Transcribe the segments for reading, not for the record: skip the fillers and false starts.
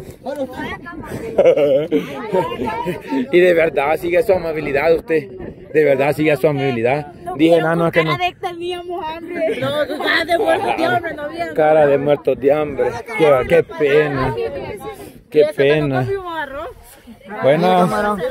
Y de verdad sigue su amabilidad usted. De verdad sigue su amabilidad. Dije, no, es que no. Teníamos hambre. No, tú cara de muertos de hambre, no había. Cara de muertos de hambre. Qué pena. Qué pena. Bueno.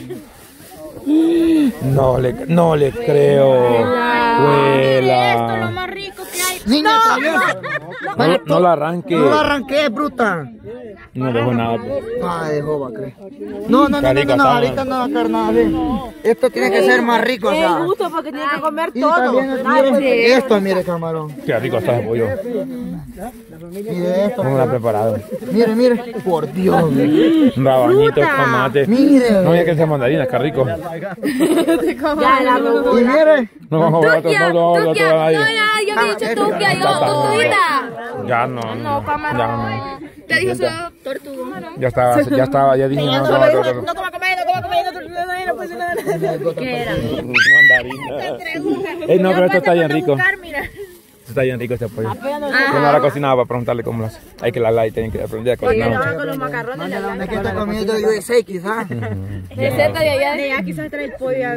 No le creo. Abuela. Esto es lo más rico que hay. Niña, No la arranque. No la arranqué, bruta. No dejó nada. No, dejó, va a creer. No, ahorita no va a caer nada bien. Esto tiene que ser más rico, o sea. Es justo porque tiene que comer Y todo. también, mire, esto, mire, camarón. Qué rico está el pollo. Mire esto. ¿Cómo lo ha preparado? Mire, por Dios. Rabanito, tomate. Mire. No había que sea mandarina, qué rico. Ya, la Y mire. No vamos a ver Yo me he dicho tuquia, yo tortuguita. Ya no. No, camarón. Te dijo solo tortuga. Ya dije no. No coma comer, no puse nada. ¿Qué era? Mandarina. No, pero esto está bien rico. Está bien rico este pollo. Yo no la cocinaba para preguntarle cómo lo hace. Hay que la y tienen que aprender a cocinar. Con los macarrones. Es que está comiendo USA, quizás. Receta de allá, quizás trae el pollo.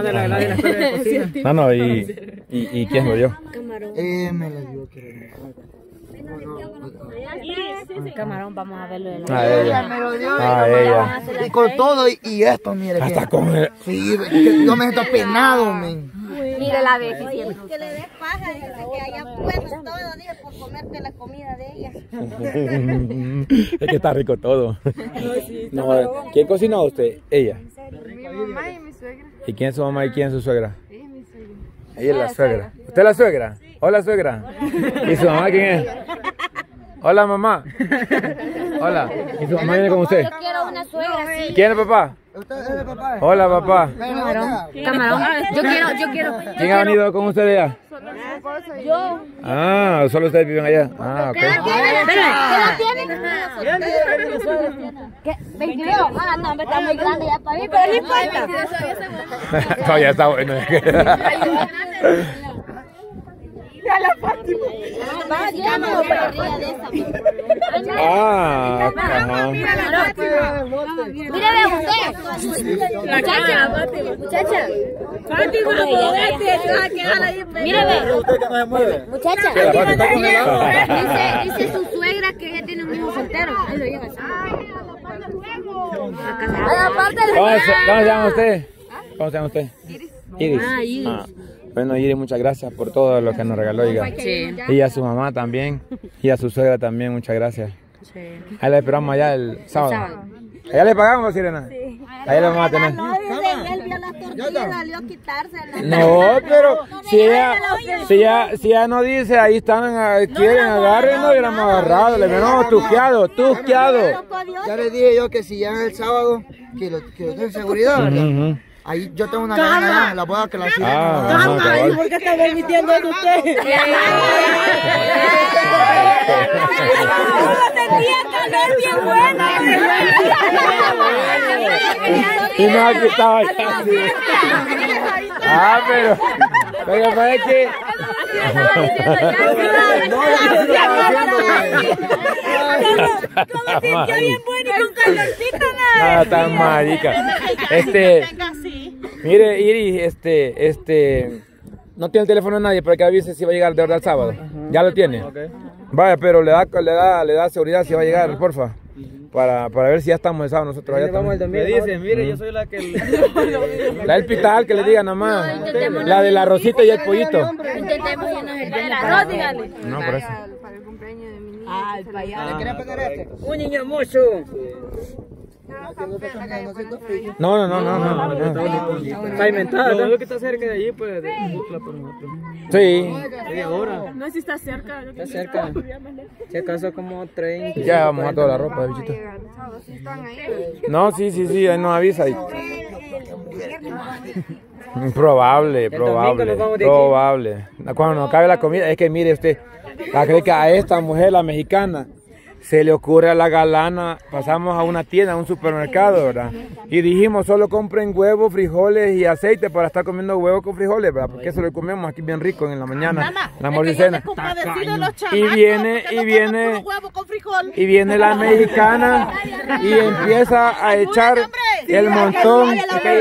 No, ¿y quién lo dio? Me lo dio que... Camarón, vamos a verlo de A ella. Me lo dio. A ella. Y con todo y esto, mire. Hasta con el... Sí, que yo me siento penado, men. Mire la vez siempre. Que le des paja, dice que haya puesto todo, dije, por comerte la comida de ella. Es que está rico todo. No, ¿quién cocinó usted? Ella. Mi mamá y mi suegra. ¿Y quién es su mamá y quién es su suegra? Ella es la suegra. ¿Usted es la suegra? Hola, suegra. ¿Y su mamá quién es? Hola, mamá. Hola. ¿Y su mamá viene con usted? Yo quiero una suegra, sí. ¿Quién es el papá? ¿Usted es el papá? Hola, papá. Camarón, yo quiero. ¿Quién ha venido con usted allá? Yo. Ah, solo ustedes viven allá. Ah, ok. ¿Qué edad tiene? ¿Qué? 22. Ah, no, me está muy grande ya para mí, pero no importa. Todavía está bueno. Ah, ajá. Mire, ve usted. Muchacha. Mire, ve. Muchacha. Dice su suegra que ella tiene un hijo soltero. Ahí lo lleva. ¿Cómo se llama usted? ¿Cómo se llama usted? Iris. Iris. Ah. Bueno, Iris, muchas gracias por todo lo que nos regaló, oiga. Sí. Y a su mamá también, y a su suegra también, muchas gracias. Sí. Ahí la esperamos allá el sábado. ¿Allá le pagamos, Sirena? Sí. Allá le vamos a tener. No, dice, él vio las tortillas, salió a quitársela. No, pero si ella no dice, ahí están, quieren, agárrenlo, y hubiéramos agarrado, le hubiéramos tusqueado. Ya le dije yo que si llegan el sábado, que lo tengo en seguridad, ¿verdad? Ahí yo tengo una gana, la puedo que la sigan. ¿Por qué está permitiendo eso usted? Bien buena. Y no ha quitado allá. Ah, pero parece que... Como sintió bien bueno y con calorcito, nada tan marica. Mire, Iris, no tiene el teléfono de nadie, pero que avise si va a llegar de verdad el sábado. Ya lo tiene. Vaya, pero le da seguridad si va a llegar, porfa. Para ver si ya estamos el sábado nosotros allá también. Me dice, mire, yo soy la que... La del pital, que le diga nomás. La del arrocito y el pollito. Intentemos irnos el día del arroz, dígale. No, por eso. Para el cumpleaños de mi niño. ¿Le quería pegar este? Un niño mucho. No. Está inventado. Todo lo que está cerca de allí, pues, de Bucla por nosotros. Sí. Media hora. No sé si está cerca. Está cerca. Si acaso como 30. Ya vamos a toda la ropa, bichito. No, sí, ahí nos avisa. Probable. Cuando nos acabe la comida, es que mire usted, la cree que a esta mujer, la mexicana, se le ocurre a la galana, pasamos a una tienda, a un supermercado, ¿verdad? Y dijimos, solo compren huevos, frijoles y aceite para estar comiendo huevos con frijoles, ¿verdad? Porque eso lo comemos aquí bien rico en la mañana, en la morcicena. Y viene la mexicana y empieza a echar el montón.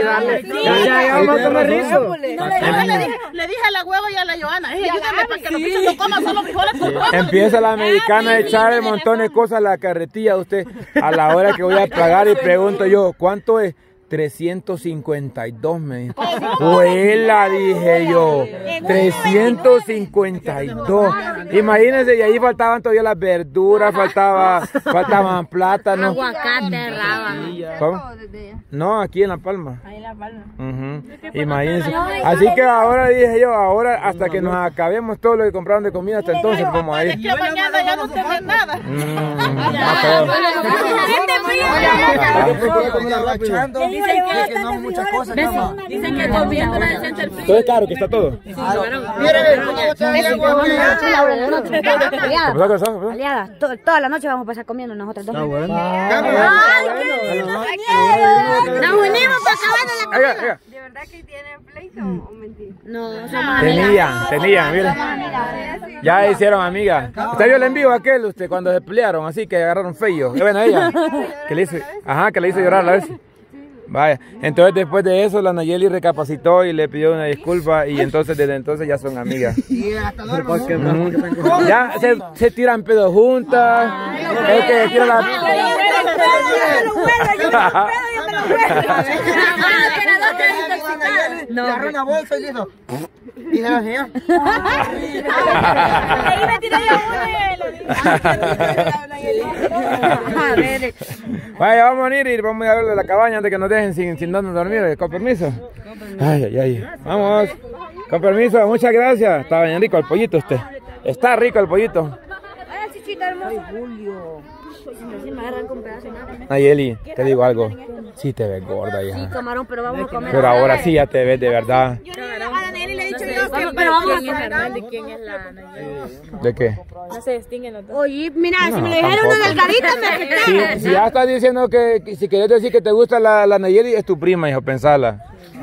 Le dije a la hueva y a la Johanna, ayúdame para que los bichos no coman solo frijoles con huevos. Empieza la mexicana a echar el montón de cosas a la carretilla de usted. A la hora que voy a pagar y pregunto yo, ¿cuánto es? 352 me dijo. Huela, dije yo. 352. Imagínense, y ahí faltaban todavía las verduras, faltaban plátanos. Aguacate, rábano. ¿Cómo? No, aquí en La Palma. Ahí en La Palma. Imagínense. Así que ahora dije yo, ahora hasta que nos acabemos todo lo que compraron de comida, hasta entonces vamos a ir. Es que mañana ya no tengo nada. Dicen que comiendo la decente el frío. Todo es caro, que está todo. Aliada, toda la noche vamos a pasar comiendo nosotros dos. Bueno. Nos unimos para acabar la comida. ¿De verdad que tienen pleito o mentira? No, Tenían, miren. Ya hicieron amigas. ¿Usted vio el envío aquel, usted, cuando se pelearon, así que agarraron feo? ¿Qué ven a ella? Que le hizo llorar a veces. Vaya, entonces después de eso la Nayeli recapacitó y le pidió una disculpa y entonces desde entonces ya son amigas. Ya se tiran pedos juntas. Es que tiran la... No, agarró una bolsa y dijo. Y se la enseñó. Ahí me tiré yo Vaya, vamos a ir y vamos a ver la cabaña antes que nos dejen sin dónde dormir. Con permiso. Ay. Vamos. Con permiso, muchas gracias. Está bien rico el pollito usted. Está rico el pollito. Nayeli, te digo algo. Sí te ves gorda, hija. Sí, camarón, pero vamos a comer. Pero ahora sí ya te ves de verdad. a Nayeli le he dicho yo que pero vamos a comer. ¿De quién es la Nayeli? ¿De qué? No se distinguen los dos. Oye, mira, No, si me lo dijeron una delgadita, me afectaba. Si ya estás diciendo que si quieres decir que te gusta la Nayeli, es tu prima, hijo, pensala.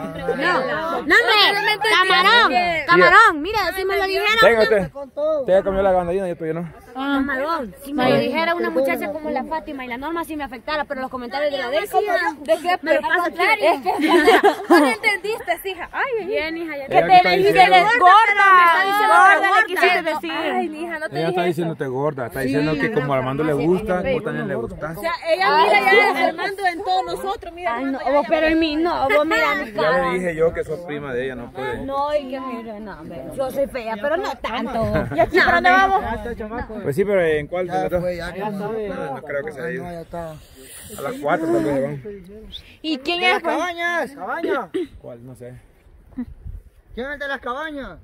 Camarón, mira, si me lo dijeron. Tenga usted. Usted ya comió la gandallina, yo todavía no. Camarón, si me lo dijera una muchacha como la Fátima y la Norma, sí me afectara, pero los comentarios de la de ¿De qué? me lo pasa Es que no entendiste, hija. Ay, bien, hija, ya que te dijiste gorda, le quisiste decir. Ay, hija, no te Ella está diciéndote gorda, está diciendo que como a Armando le gusta, vos también le gustás. O sea, ella mira ya Armando en todos nosotros, mira. Ay, no, vos, pero en mí no, vos mira mi Ya cara. le dije yo que sos prima de ella, no puede. No, y que mire, no, hombre, yo soy fea, pero no tanto. ¿Y aquí para dónde vamos? Pues sí, pero ¿en cuál de las dos? No creo que se haya ido. ya está. A las 4 tal vez vamos. ¿Y quién es? ¡Cabañas! ¡Cabañas! ¿Cuál? No sé. ¿Quién es el de las cabañas?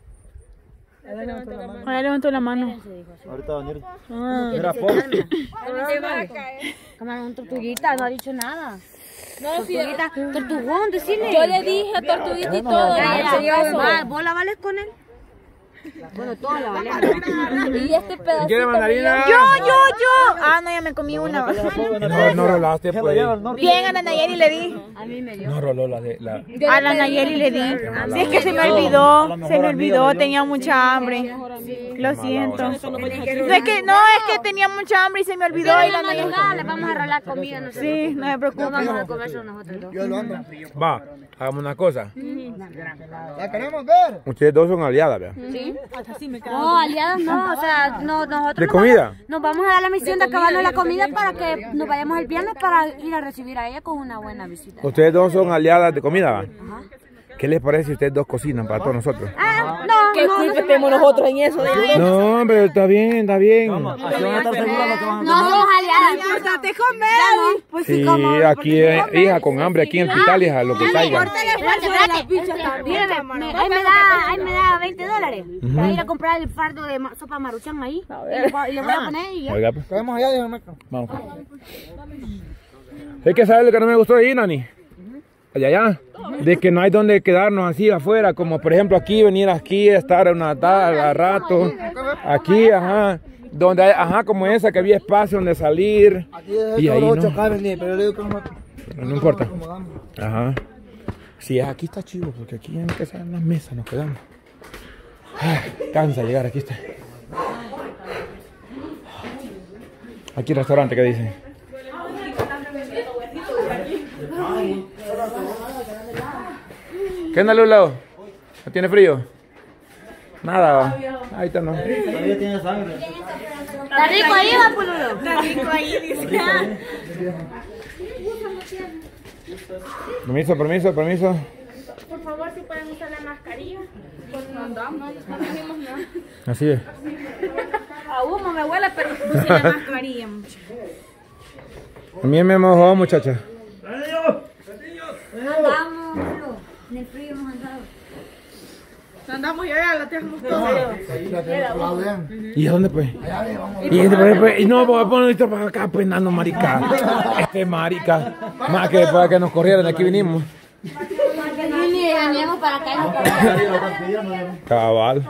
Ahora levantó la mano. Ahorita va a venir. Era pobre. Camarón, tortuguita, no ha dicho nada. No, sí. Tortuguita, tortugón, decirle. Yo le dije tortuguita y todo. ¿Vos la vales con él? Bueno, todas la valemos. Y este pedacito. ¿Quiere mandarina? Yo. Ah, no, ya me comí una. No rolaste, pues. Bien, a la Nayeli le di. A mí me dio. No roló la de la. A la Nayeli le di. Sí, es que se me olvidó, tenía mucha hambre. Lo siento. No es que tenía mucha hambre y se me olvidó. Y la Nayeli. Le vamos a rolar comida, no sé. Sí, no me No preocupes. vamos a comer solo nosotros dos. Yo lo ando. Va, hagamos una cosa. ¿La queremos ver? Ustedes dos son aliadas, vea. No, aliadas no, o sea, no, nosotros ¿De comida? nos vamos a dar la misión de acabarnos la comida para que nos vayamos el viernes para ir a recibir a ella con una buena visita. Ustedes dos son aliadas de comida, ¿va? ¿Qué les parece si ustedes dos cocinan para todos nosotros? ¿Qué culpa tenemos nosotros en eso? No, pero está bien, está bien. No somos aliadas. Importante comer. Pues Sí, aquí, hija, con hambre, aquí en el hospital, hija, lo que caiga. Ahí me da $20 para ir a comprar el fardo de sopa maruchan ahí. Y le voy a poner y ya. Oiga, pues, Quedamos allá, dijo Meco. vamos. Es que sabes lo que no me gustó de ahí, Nani. Allá, de que no hay donde quedarnos así afuera, como por ejemplo aquí, venir aquí, estar a rato, aquí, ajá, donde hay, ajá, como esa, que había espacio donde salir. Aquí es Y ahí solo no. 8 caben, pero le digo que No importa. Ajá. Sí, aquí está chido, porque aquí en casa en las mesas nos quedamos. Cansa llegar, aquí está. Aquí restaurante, ¿qué dicen? ¿Qué onda, Lula? ¿No tiene frío? Nada, va. Ahí está, no. Todavía tiene sangre. ¿Está rico ahí, va, Pululo? Está rico ahí, dice. Permiso, permiso, permiso. Por favor, si pueden usar la mascarilla. Pues no andamos, no dijimos nada. Así es. A humo me huele, pero puse la mascarilla, mucho. A mí me mojó, muchacha. Andamos, Pululo. En el frío hemos andado. Andamos y ya la tenemos todo. ¿Y a dónde, pues? Y no, voy a poner esto para acá, pues, nano, marica. Marica. Más que para que nos corrieran, aquí vinimos. Veníamos para acá y nos Cabal.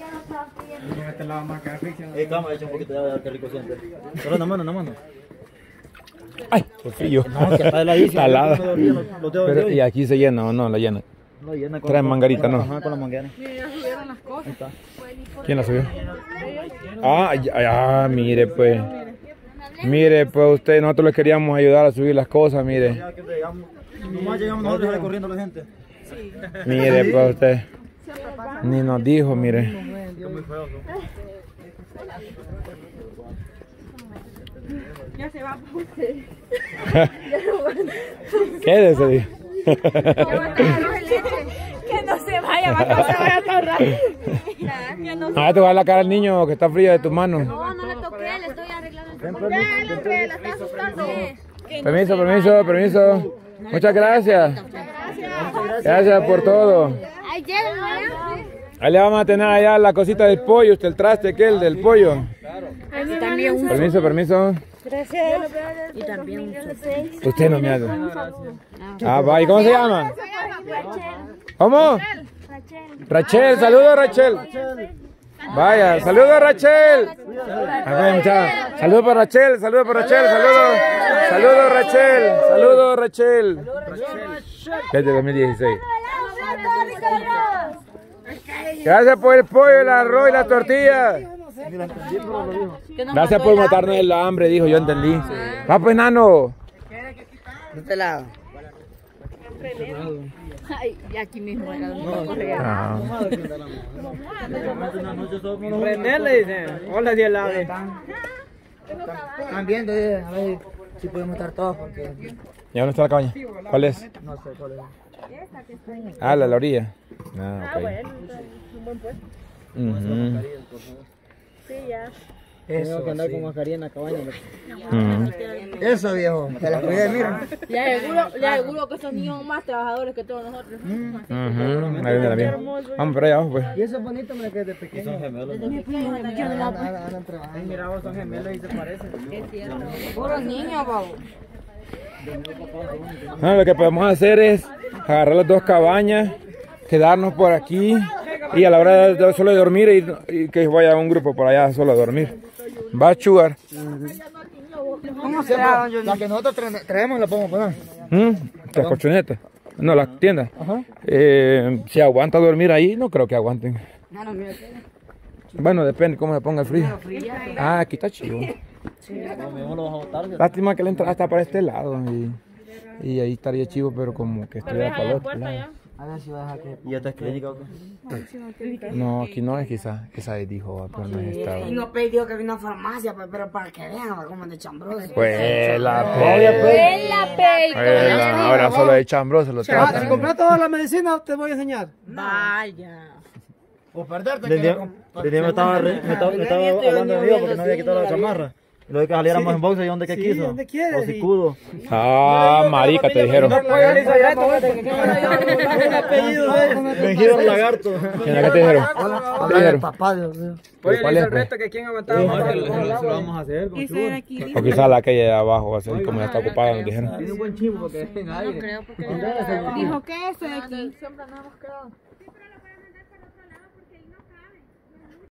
Cama, echa un poquito de agua, qué rico siente. Solo una mano. Ay, qué frío. No, que está heladísimo. Está helada. Los dedos de Pero, hoy. y aquí se llena o no, la llena. No, llena con- Traen mangarita, ¿no? Ajá, con la manguera. ¿Quién la subió? Mire, pues. Mire, pues usted, nosotros le queríamos ayudar a subir las cosas, mire. Ya que llegamos, nomás llegamos nosotros y sale corriendo la gente. Mire, pues usted. Ni nos dijo, mire. Ya se va por usted. Quédese, dijo. Que no se vaya, va a se vaya a torrar. Ah, te va a la cara al niño que está fría de tus manos. No, no le toqué, le estoy arreglando el Ya, hombre, la está asustando. Permiso, permiso, permiso. Muchas gracias. Gracias por todo. Ay, llévenlo allá. Ahí le vamos a tener allá la cosita del pollo, usted el traste aquel del pollo. También un Permiso, permiso. y también un Usted no me hace. Va, ¿y cómo se llama? ¿Cómo? Rachel, saludos Rachel. Vaya, saludos Rachel. Saludos para Rachel, saludos para Rachel, saludos. Saludos Rachel, saludos Rachel. Es de 2016. Gracias por el pollo, el arroz y las tortillas. Gracias por matarnos el hambre, dijo, yo entendí. Va pues, nano. De este lado. Ay, y aquí mismo era Ah. René le dicen, hola, Dios la ve. Están viendo, a ver si podemos estar todos porque ¿Y dónde está la cabaña? ¿Cuál es? no sé cuál es. Ah, la orilla. Ah, ok. Ujú. Tengo que andar con mascarilla en la cabaña. Ujú. Eso, viejo. Te la cuidé, mira. Le aseguro que esos niños son más trabajadores que todos nosotros. Ujú. Ahí viene la mía. Vamos por allá abajo, pues. Y eso es bonito, mira, que desde pequeño. Son gemelos. Andan trabajando. Mira, vos son gemelos y se parecen. Puros niños, babo. No, lo que podemos hacer es agarrar las dos cabañas, quedarnos por aquí y a la hora de solo de dormir y que vaya un grupo por allá solo a dormir. Va a chugar. La que nosotros traemos la podemos poner. Las colchonetas. No, las tiendas. Si aguanta dormir ahí, no creo que aguanten. Bueno, depende cómo se ponga el frío. Ah, aquí está chido. No lo vas a botar. Lástima que la entrada está para este lado y ahí estaría chivo, pero como que estuviera para el otro lado. A ver si vas a que. ¿Y esta es clínica o qué? No, aquí no es quizás dijo, pero no es estado. Y no dijo que vino a farmacia, pero para que vean como de chambroso. Pues la ahora solo de chambro se lo Si tratan. compras toda la medicina, te voy a enseñar. Vaya. O perderte. De día me estaba hablando de mí porque no había quitado la chamarra. Y lo de que saliéramos en boxe y donde que quiso. donde quieres, O cicudo. Ah, marica, te dijeron. Benjido lagarto. ¿Quién era que te dijeron? ¿Qué te dijeron? Papá, Dios mío. ¿Cuál es? Pues? que quién aguantaba más. Eso lo vamos a hacer con chulo. O quizás la calle de abajo, así como ya está ocupada, nos dijeron. Tiene un buen chivo porque es en aire. Dijo que eso de aquí.